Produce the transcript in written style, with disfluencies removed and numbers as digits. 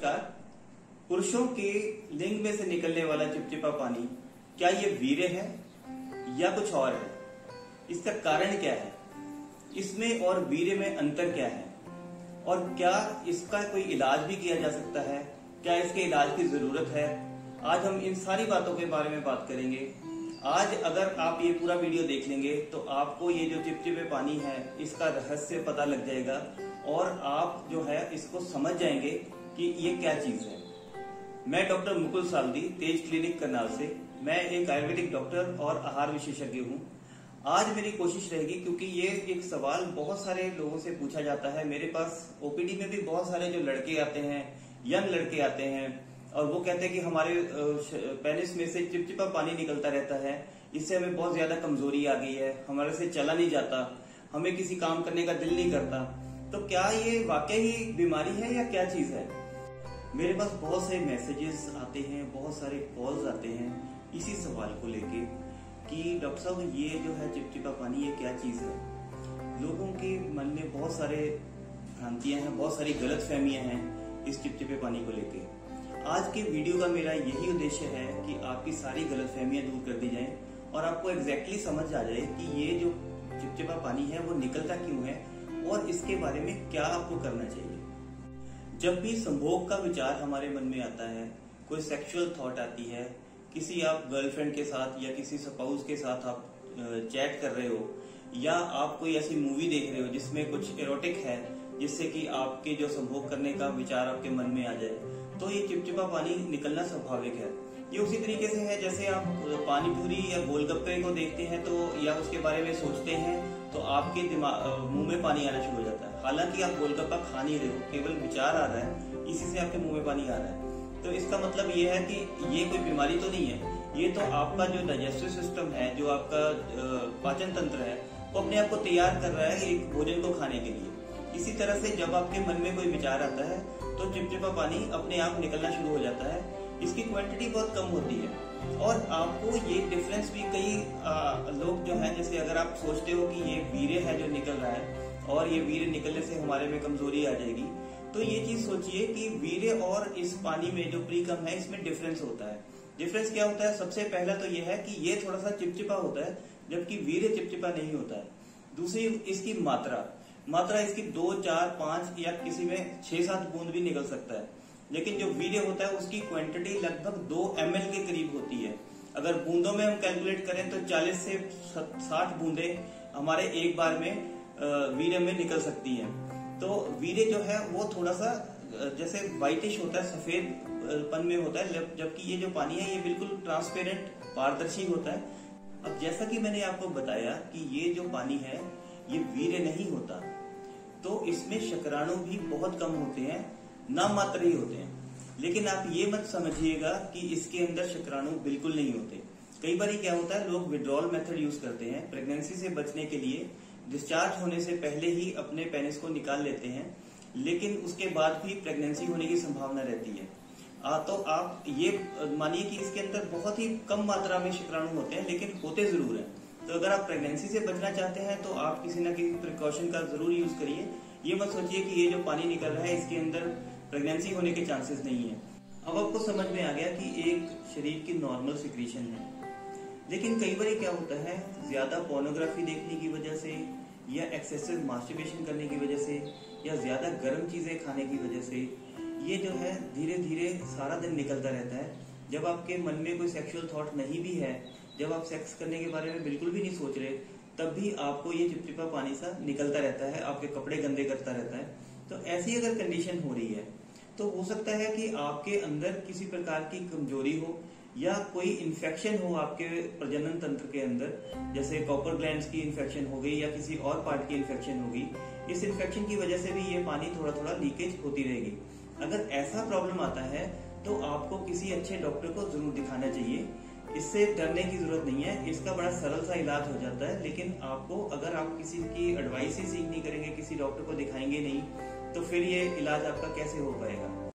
नमस्कार। पुरुषों के लिंग में से निकलने वाला चिपचिपा पानी क्या ये वीर्य है या कुछ और है? इसका कारण क्या है? इसमें और वीर्य में अंतर क्या है? और क्या इसका कोई इलाज भी किया जा सकता है? क्या इसके इलाज की जरूरत है? आज हम इन सारी बातों के बारे में बात करेंगे। आज अगर आप ये पूरा वीडियो देख लेंगे तो आपको ये जो चिपचिपे पानी है इसका रहस्य पता लग जाएगा और आप जो है इसको समझ जाएंगे कि ये क्या चीज है। मैं डॉक्टर मुकुल साल्दी, तेज क्लिनिक करनाल से। मैं एक आयुर्वेदिक डॉक्टर और आहार विशेषज्ञ हूँ। आज मेरी कोशिश रहेगी, क्योंकि ये एक सवाल बहुत सारे लोगों से पूछा जाता है। मेरे पास ओपीडी में भी बहुत सारे जो लड़के आते हैं, यंग लड़के आते हैं, और वो कहते हैं कि हमारे पेनिस में से चिपचिपा पानी निकलता रहता है, इससे हमें बहुत ज्यादा कमजोरी आ गई है, हमारे से चला नहीं जाता, हमें किसी काम करने का दिल नहीं करता। तो क्या ये वाकई ही बीमारी है या क्या चीज है? मेरे पास बहुत से मैसेजेस आते हैं, बहुत सारे कॉल्स आते हैं इसी सवाल को लेके कि डॉक्टर साहब ये जो है चिपचिपा पानी ये क्या चीज है। लोगों के मन में बहुत सारे भ्रांतियां हैं, बहुत सारी गलत फहमियां हैं इस चिपचिपे पानी को लेके। आज के वीडियो का मेरा यही उद्देश्य है कि आपकी सारी गलत फहमियां दूर कर दी जाएं और आपको एग्जैक्टली समझ आ जाए कि ये जो चिपचिपा पानी है वो निकलता क्यों है और इसके बारे में क्या आपको करना चाहिए। जब भी संभोग का विचार हमारे मन में आता है, कोई सेक्सुअल थॉट आती है, किसी आप गर्लफ्रेंड के साथ या किसी स्पाउस के साथ आप चैट कर रहे हो, या आप कोई ऐसी मूवी देख रहे हो जिसमें कुछ एरोटिक है जिससे कि आपके जो संभोग करने का विचार आपके मन में आ जाए, तो ये चिपचिपा पानी निकलना स्वाभाविक है। ये उसी तरीके से है जैसे आप पानी पूरी या गोलगप्पे को देखते हैं तो या उसके बारे में सोचते हैं तो आपके मुंह में पानी आना शुरू हो जाता है। हालांकि आप गोलगप्पा खा नहीं रहे हो, केवल विचार आ रहा है, इसी से आपके मुंह में पानी आ रहा है। तो इसका मतलब ये है कि ये कोई बीमारी तो नहीं है, ये तो आपका जो डाइजेस्टिव सिस्टम है, जो आपका पाचन तंत्र है, वो अपने आप को तैयार कर रहा है एक भोजन को खाने के लिए। इसी तरह से जब आपके मन में कोई विचार आता है तो चिपचिपा पानी अपने आप निकलना शुरू हो जाता है। इसकी क्वांटिटी बहुत कम होती है और आपको ये डिफरेंस भी कई लोग जो है, जैसे अगर आप सोचते हो कि ये वीर्य है जो निकल रहा है और ये वीर्य निकलने से हमारे में कमजोरी आ जाएगी, तो ये चीज सोचिए कि वीर्य और इस पानी में जो प्रीकम है इसमें डिफरेंस होता है। डिफरेंस क्या होता है? सबसे पहला तो ये है कि ये थोड़ा सा चिपचिपा होता है जबकि वीर्य चिपचिपा नहीं होता है। दूसरी इसकी मात्रा इसकी 2, 4, 5 या किसी में 6-7 बूंद भी निकल सकता है। लेकिन जो वीर्य होता है उसकी क्वांटिटी लगभग 2 ml के करीब होती है। अगर बूंदों में हम कैलकुलेट करें तो 40 से 60 बूंदे हमारे एक बार में वीर्य में निकल सकती हैं। तो वीर्य जो है वो थोड़ा सा जैसे व्हाइटिश होता है, सफेद पन में होता है, जबकि ये जो पानी है ये बिल्कुल ट्रांसपेरेंट, पारदर्शी होता है। अब जैसा कि मैंने आपको बताया कि ये जो पानी है ये वीर्य नहीं होता, तो इसमें शुक्राणु भी बहुत कम होते हैं, नाम मात्र ही होते हैं। लेकिन आप ये मत समझिएगा कि इसके अंदर शुक्राणु बिल्कुल नहीं होते। कई बार क्या होता है, लोग विड्रॉल मेथड यूज करते हैं प्रेगनेंसी से बचने के लिए, डिस्चार्ज होने से पहले ही अपने पेनिस को निकाल लेते हैं, लेकिन उसके बाद भी प्रेगनेंसी होने की संभावना रहती है। तो आप ये मानिए कि इसके अंदर बहुत ही कम मात्रा में शुक्राणु होते हैं, लेकिन होते जरूर हैं। तो अगर आप प्रेगनेंसी से बचना चाहते हैं तो आप किसी न किसी प्रिकॉशन का जरूर यूज करिए। ये मत सोचिए कि ये जो पानी निकल रहा है इसके अंदर प्रेगनेंसी होने के चांसेस नहीं है। अब आपको समझ में आ गया कि एक शरीर की नॉर्मल सिक्रीशन है। लेकिन कई बार क्या होता है, ज्यादा पोर्नोग्राफी देखने की वजह से या एक्सेसिव मास्टरबेशन करने की वजह से या ज्यादा गर्म चीजें खाने की वजह से ये जो है धीरे धीरे सारा दिन निकलता रहता है। जब आपके मन में कोई सेक्सुअल थॉट नहीं भी है, जब आप सेक्स करने के बारे में बिल्कुल भी नहीं सोच रहे, तब भी आपको ये चिपचिपा पानी सा निकलता रहता है, आपके कपड़े गंदे करता रहता है। तो ऐसी अगर कंडीशन हो रही है तो हो सकता है कि आपके अंदर किसी प्रकार की कमजोरी हो या कोई इन्फेक्शन हो आपके प्रजनन तंत्र के अंदर, जैसे कॉपर ग्लैंड्स की इन्फेक्शन हो गई या किसी और पार्ट की इन्फेक्शन हो गई। इस इन्फेक्शन की वजह से भी ये पानी थोड़ा थोड़ा लीकेज होती रहेगी। अगर ऐसा प्रॉब्लम आता है तो आपको किसी अच्छे डॉक्टर को जरूर दिखाना चाहिए। इससे डरने की जरूरत नहीं है, इसका बड़ा सरल सा इलाज हो जाता है। लेकिन आपको, अगर आप किसी की एडवाइस ही सीख नहीं करेंगे, किसी डॉक्टर को दिखाएंगे नहीं, तो फिर ये इलाज आपका कैसे हो पाएगा।